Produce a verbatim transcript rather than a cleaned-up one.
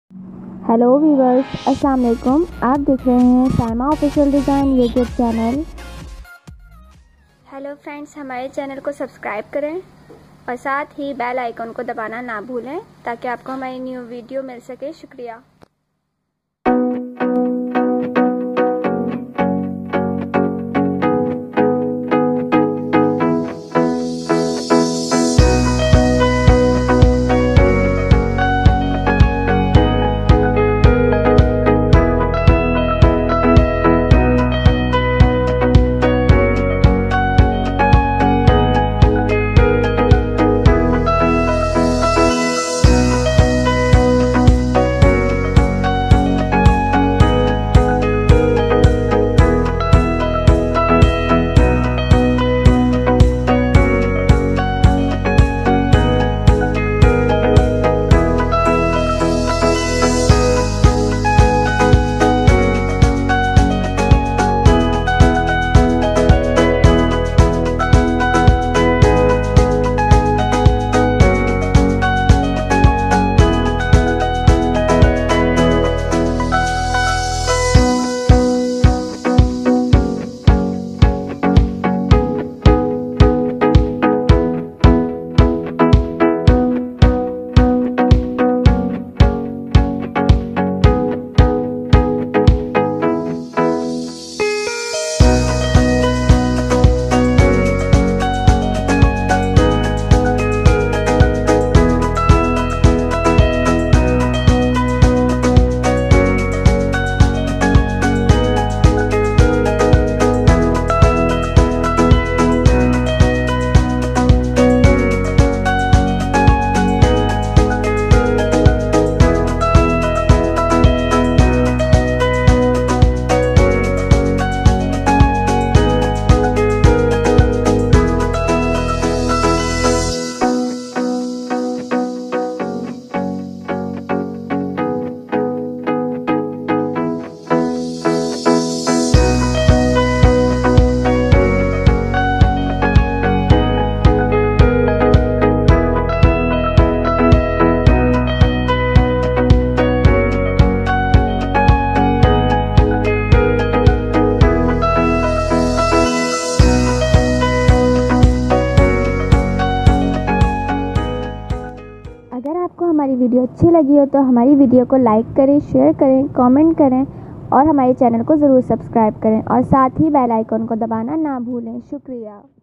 Hello viewers, अस्सलाम वालेकुम। आप देख रहे हैं Saima official design YouTube channel. Hello friends, हमारे चैनल को सब्सक्राइब करें और साथ ही बेल आइकन को दबाना ना भूलें ताकि आपको हमारी न्यू वीडियो मिल सके। शुक्रिया। अगर आपको हमारी वीडियो अच्छी लगी हो तो हमारी वीडियो को लाइक करें, शेयर करें, कमेंट करें और हमारे चैनल को ज़रूर सब्सक्राइब करें और साथ ही बेल आइकन को दबाना ना भूलें। शुक्रिया।